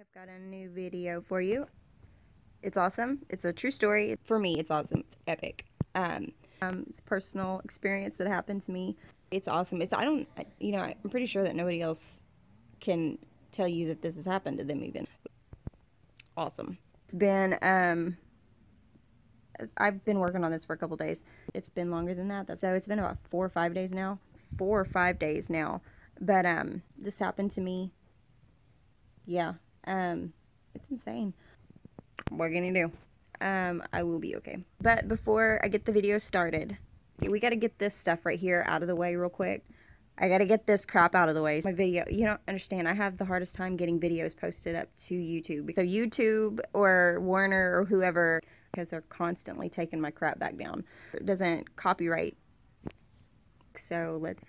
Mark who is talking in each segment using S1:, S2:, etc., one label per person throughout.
S1: I've got a new video for you. It's awesome. It's a true story. For me, it's awesome. It's epic. It's a personal experience that happened to me. It's awesome. I'm pretty sure that nobody else can tell you that this has happened to them even. Awesome. It's been, I've been working on this for a couple days. It's been longer than that. So it's been about 4 or 5 days now. 4 or 5 days now. But, this happened to me. Yeah. It's insane. What are you gonna do? I will be okay. But before I get the video started, we gotta get this stuff right here out of the way real quick. I gotta get this crap out of the way. My video, you don't understand, I have the hardest time getting videos posted up to YouTube. So YouTube or Warner or whoever, because they're constantly taking my crap back down. It doesn't copyright. So let's...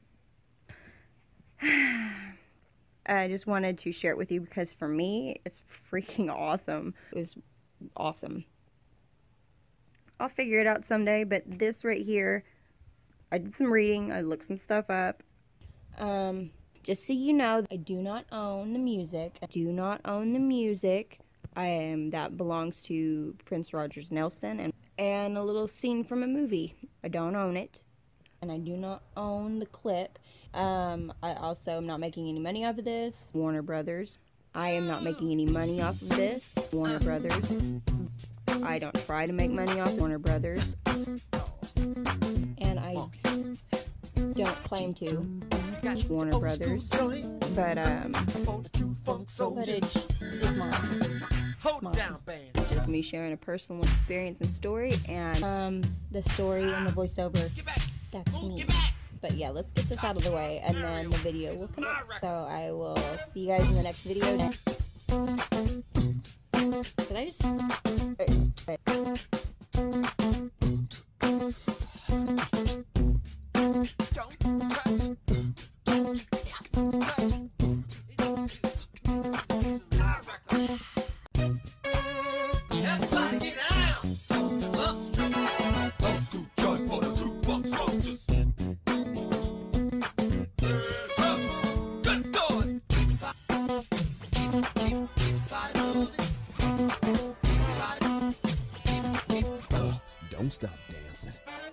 S1: I just wanted to share it with you because for me, it's freaking awesome. It was awesome. I'll figure it out someday, but this right here, I did some reading, I looked some stuff up. Just so you know, I do not own the music. I do not own the music. That belongs to Prince Rogers Nelson and a little scene from a movie. I don't own it. And I do not own the clip. I also am not making any money off of this. Warner Brothers. I am not making any money off of this. Warner Brothers. I don't try to make money off Warner Brothers. And I don't claim to. Warner Brothers. But, the footage is mine. It's mine. It's just me sharing a personal experience and story. And, the story and the voiceover, that's me. But yeah, let's get this out of the way, and then the video will connect. So I will see you guys in the next video. Did I just...
S2: Don't stop dancing.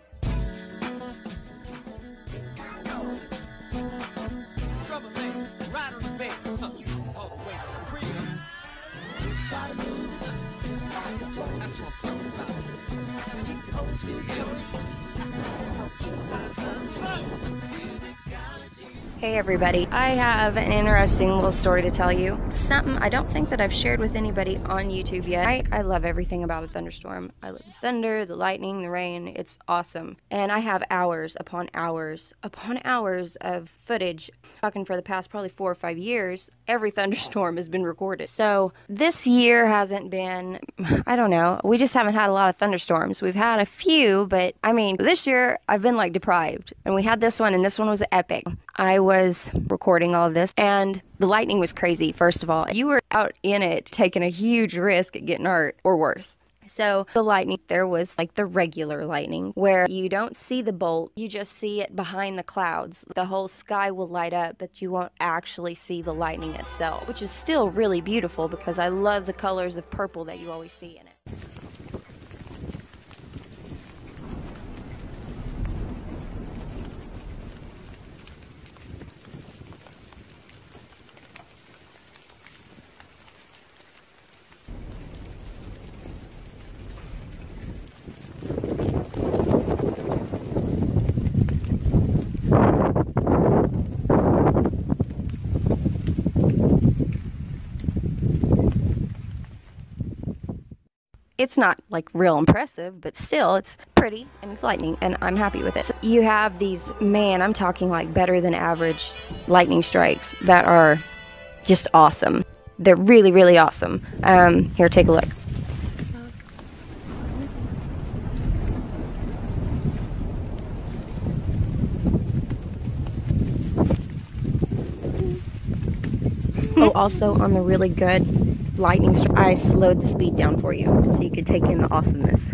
S1: Hey everybody, I have an interesting little story to tell you. Something I don't think that I've shared with anybody on YouTube yet. I love everything about a thunderstorm. I love the thunder, the lightning, the rain. It's awesome. And I have hours upon hours upon hours of footage. Talking for the past probably 4 or 5 years, every thunderstorm has been recorded. So this year hasn't been, I don't know, we just haven't had a lot of thunderstorms. We've had a few, but I mean, this year I've been like deprived. And we had this one, and this one was epic. I was recording all of this, and the lightning was crazy, first of all. You were out in it, taking a huge risk at getting hurt, or worse. So the lightning, there was like the regular lightning, where you don't see the bolt, you just see it behind the clouds. The whole sky will light up, but you won't actually see the lightning itself, which is still really beautiful because I love the colors of purple that you always see in it. It's not like real impressive, but still it's pretty and it's lightning and I'm happy with it. So you have these, man, I'm talking like better than average lightning strikes that are just awesome. They're really, really awesome. Here, take a look. Oh, also on the really good lightning strike, I slowed the speed down for you so you could take in the awesomeness.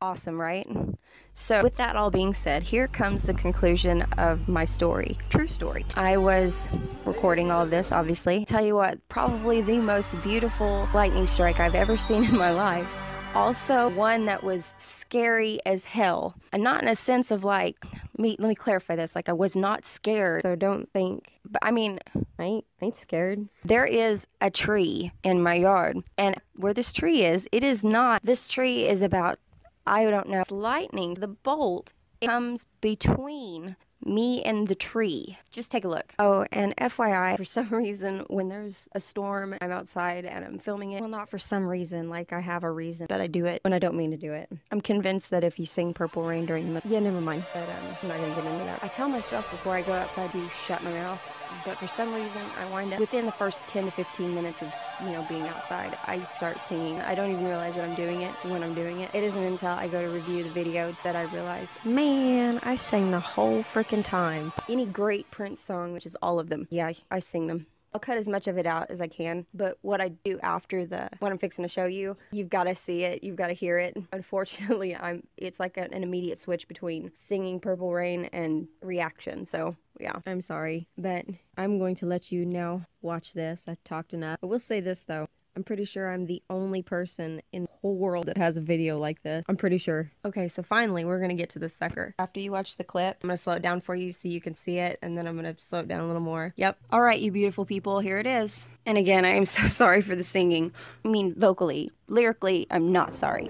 S1: Awesome, right? So with that all being said, here comes the conclusion of my story. True story. I was recording all of this, obviously. Tell you what, probably the most beautiful lightning strike I've ever seen in my life. Also one that was scary as hell. And not in a sense of like, let me clarify this, like I was not scared. So don't think, but I mean, I ain't scared. There is a tree in my yard, and where this tree is, this tree is about, I don't know, lightning. The bolt comes between me and the tree. Just take a look. Oh, and FYI, for some reason, when there's a storm, I'm outside and I'm filming it. Well, not for some reason, like I have a reason, but I do it when I don't mean to do it. I'm convinced that if you sing Purple Rain during the... Yeah, never mind. But I'm not gonna get into that. I tell myself before I go outside to shut my mouth. But for some reason, I wind up, within the first 10 to 15 minutes of, being outside, I start singing. I don't even realize that I'm doing it when I'm doing it. It isn't until I go to review the video that I realize, man, I sang the whole freaking time. Any great Prince song, which is all of them, yeah, I sing them. I'll cut as much of it out as I can, but what I do after what I'm fixing to show you, you've got to see it, you've got to hear it. Unfortunately, it's like an immediate switch between singing Purple Rain and reaction, so yeah, I'm sorry, but I'm going to let you now watch this. I've talked enough. I will say this though, I'm pretty sure I'm the only person in the whole world that has a video like this. I'm pretty sure. Okay, so finally, we're gonna get to this sucker. After you watch the clip, I'm gonna slow it down for you so you can see it, and then I'm gonna slow it down a little more. Yep. All right, you beautiful people, here it is. And again, I am so sorry for the singing. I mean, vocally. Lyrically, I'm not sorry.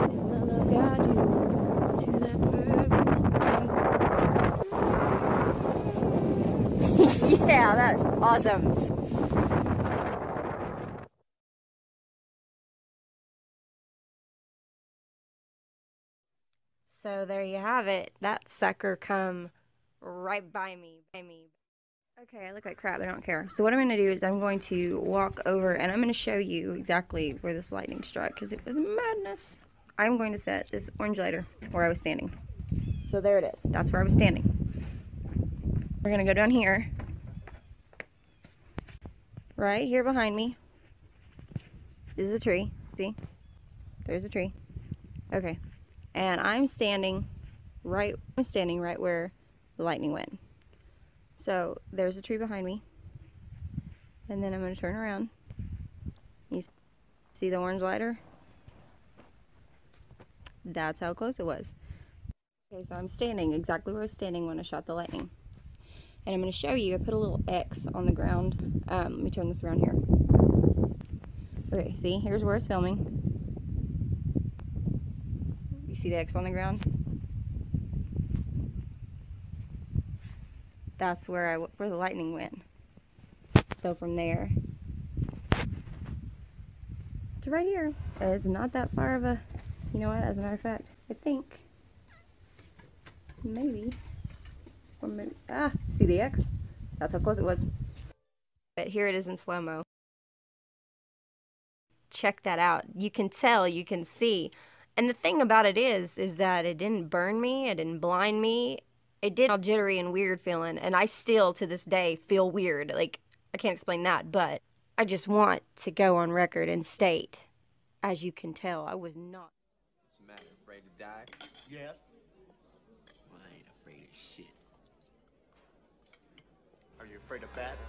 S1: Yeah, that's awesome. So there you have it. That sucker come right by me. Okay, I look like crap, but I don't care. So what I'm going to do is I'm going to walk over and I'm going to show you exactly where this lightning struck because it was madness. I'm going to set this orange lighter where I was standing. So there it is. That's where I was standing. We're going to go down here. Right here behind me is a tree. See? There's a tree. Okay. And I'm standing right where the lightning went. So there's a tree behind me. And then I'm going to turn around. You see the orange lighter? That's how close it was. Okay, so I'm standing exactly where I was standing when I shot the lightning. And I'm going to show you, I put a little X on the ground. Let me turn this around here. Okay, see, here's where it's filming. You see the X on the ground? That's where the lightning went. So from there to right here is not that far of a, you know what, as a matter of fact, I think maybe, see the X? That's how close it was. But here it is in slow-mo. Check that out. You can tell, you can see. And the thing about it is that it didn't burn me, it didn't blind me. It did all jittery and weird feeling, and I still, to this day, feel weird. Like, I can't explain that, but I just want to go on record and state, as you can tell, I was not.
S3: What's the matter, afraid to die? Yes. Well, I ain't afraid of shit. Are you afraid of bats?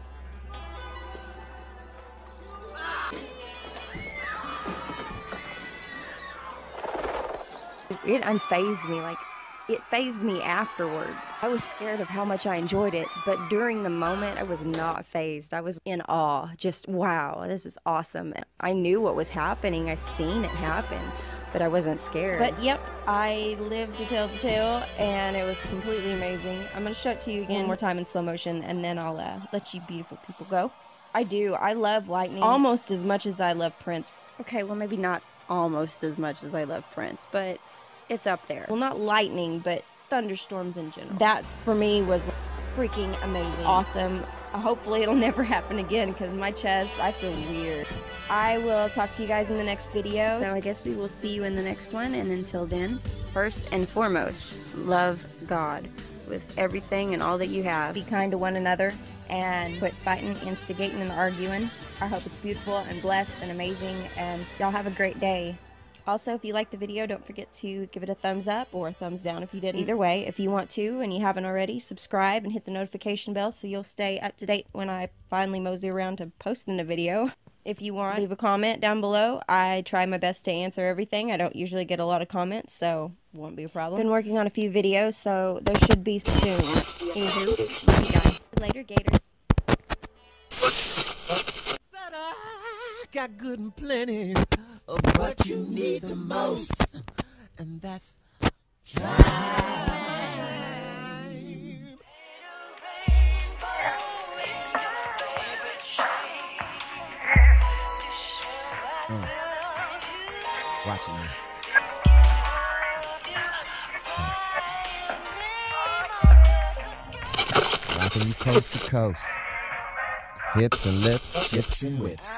S1: It unfazed me, like, it fazed me afterwards. I was scared of how much I enjoyed it, but during the moment, I was not fazed. I was in awe. Just, wow, this is awesome. I knew what was happening. I seen it happen, but I wasn't scared. But yep, I lived to tell the tale, and it was completely amazing. I'm gonna show it to you again one more time in slow motion, and then I'll let you beautiful people go. I do. I love lightning almost as much as I love Prince. Okay, well, maybe not almost as much as I love Prince, but it's up there. Well, not lightning, but thunderstorms in general. That, for me, was freaking amazing. Awesome. Hopefully, it'll never happen again, because my chest, I feel weird. I will talk to you guys in the next video. So I guess we will see you in the next one, and until then, first and foremost, love God with everything and all that you have. Be kind to one another, and quit fighting, instigating, and arguing. I hope it's beautiful and blessed and amazing, and y'all have a great day. Also, if you liked the video, don't forget to give it a thumbs up or a thumbs down if you didn't. Either way, if you want to and you haven't already, subscribe and hit the notification bell so you'll stay up to date when I finally mosey around to posting a video. If you want, leave a comment down below. I try my best to answer everything. I don't usually get a lot of comments, so won't be a problem. Been working on a few videos, so those should be soon. Anywho, love you guys. Later, Gators.
S2: Got good and plenty of what you need the most, and that's time. Watching me. Rocking you coast to coast. Hips and lips, chips and whips.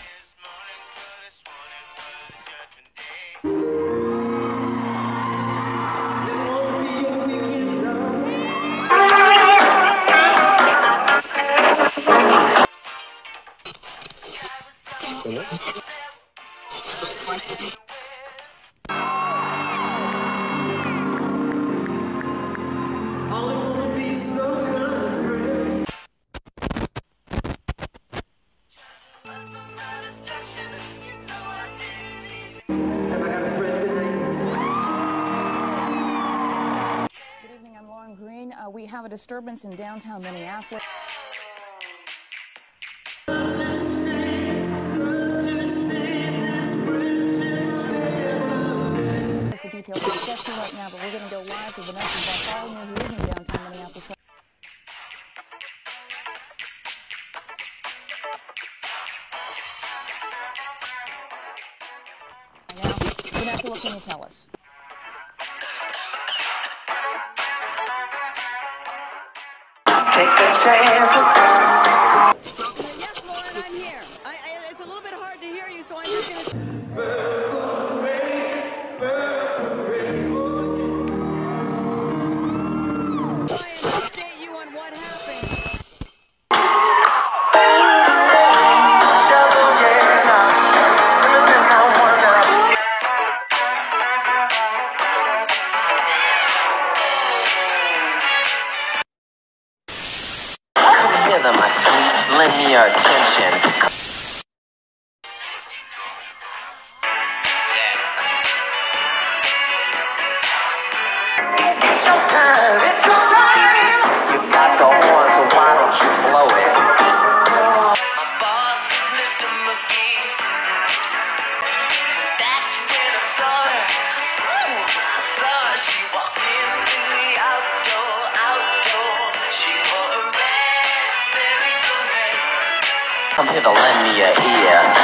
S4: We have a disturbance in downtown Minneapolis. The details are sketchy right now, but we're going to go live to Vanessa Bartholomew, who is in downtown Minneapolis. Now, Vanessa, what can you tell us?
S5: Take a chance. Yes, Lauren, I'm here. It's a little bit hard to hear you, so I'm just going to... try and update you on what happened.
S6: My sweet, lend me your attention. It's your time, it's your time. You got the horn, so why don't you blow it? My boss was Mr. McGee. That's when I saw her. I saw her. She walked in the outdoor. She wore a red. Come here to lend me your ear.